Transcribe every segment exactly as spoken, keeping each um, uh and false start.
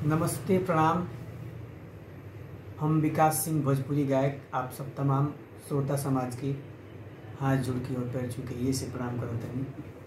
नमस्ते, प्रणाम। हम विकास सिंह भोजपुरी गायक आप सब तमाम श्रोता समाज के हाथ जोड़ के और पैर छू के ये से प्रणाम करत तनी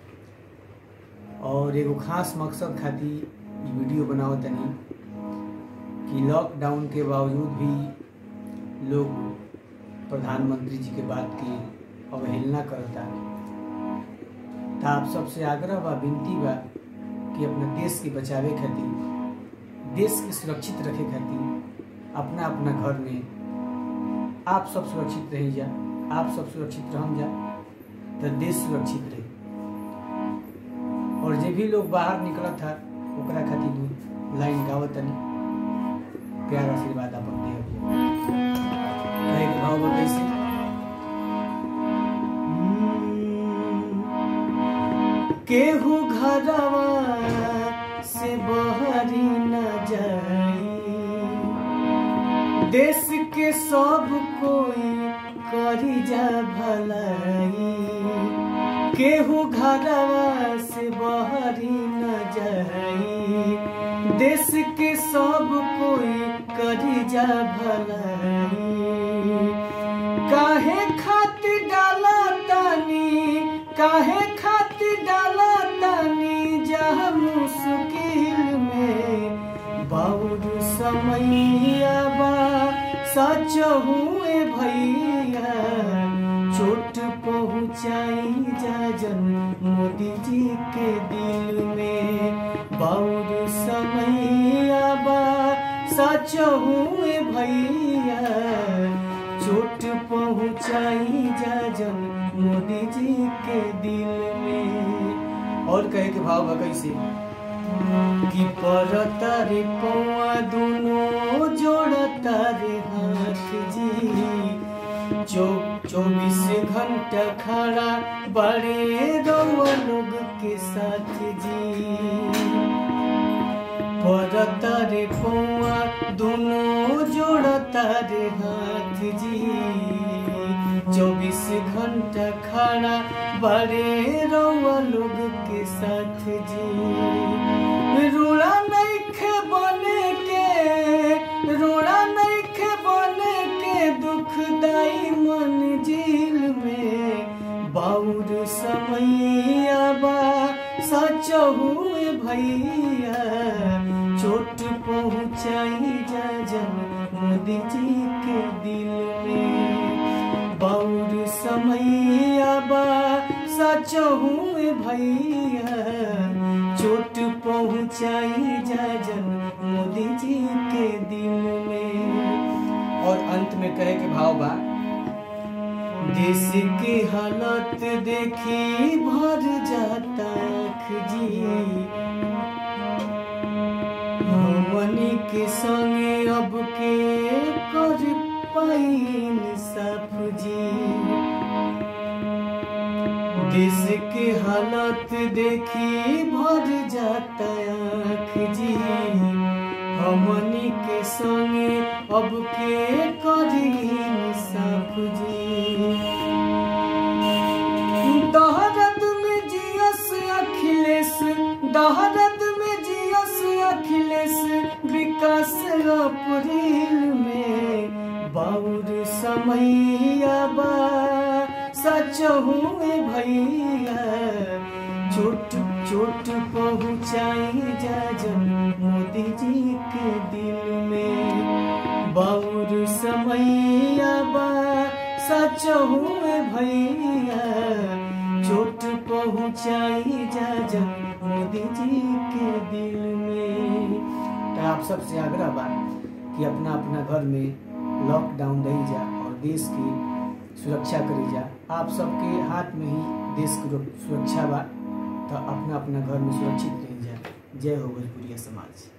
और एगो खास मकसद खातिर वीडियो बनावत तनी कि लॉकडाउन के बावजूद भी लोग प्रधानमंत्री जी के बात की अवहेलना करता। तो आप सबसे आग्रह बा, विनती बा कि अपने देश के बचावे खातिर, देश के सुरक्षित रखे खातिर अपना अपना घर में आप सब सुरक्षित रही जा, आप सब सुरक्षित रह जा तो देश सुरक्षित रही। और जे भी लोग बाहर निकला था ओकरा खातिर लाइन गावत तनी, प्यार आशीर्वाद अपन दे भाव कैसे केहू घरवा से बहरी न जाई, देश के सब कोई करी जा भलाई। केहू घरवा से बहरी न जाई, देश के सब कोई करी जा भलाई। काहे खातिर डाला तानी, काहे खातिर डाला तानी जहाँ मुश्किल में। बाउर समैया बा सच हुए भैया, चोट पहुँचाई जा जन मोदी जी के दिल में। बाउर समैया बा सच हुए भैया, चोट पहुँचाई जा जन मोदी जी के दिल में। और कहे के भाव बा कैसे कि परता रे पौआ दोनों जोड़ता रे हाथ जी, चौ चौबीस घंटा खड़ा बड़े रउआ लोग के साथ जी। परता रे पौआ दोनों जोड़ता रे हाथ जी, चौबीस घंटा खड़ा बड़े रउआ लोग के साथ जी। रोड़ा नइखे बने के, रोड़ा नइखे बने के दुखदाई मंजिल में। बाउर समैया बा सच हुए भैया, चोट पहुँचाई जा जन मोदी जी के दिल में। बाउर समैया बा सच हुए भैया, चोट पहुँचाई जा जन मोदी जी के दिल में। और अंत में कहे के भाव बा, देश की हालत देखी भर जाता आँख जी। हमनी के संगे अब के कर पाई इंसाफ जी। देश के हालत देखी भर जाता आँख जी, हमनी के संगे अब के करी इंसाफ जी। दहरद में जियस अखिलेश, दहरद में जियस अखिलेश, विकास अप्रैल में। बाउर समैया बा सच हुए भैया, चोट चोट पहुँचाई जा जन मोदी जी के दिल में। बाउर समैया बा सच हुए भैया, चोट पहुँचाई जा जन मोदी जी के दिल में। तो आप सबसे आग्रह बा कि अपना अपना घर में लॉकडाउन रही जा और देश की सुरक्षा करी जा। आप सबके हाथ में ही देश की सुरक्षा बा, तो अपना अपना घर में सुरक्षित रही जा। जय हो भोजपुरिया समाज।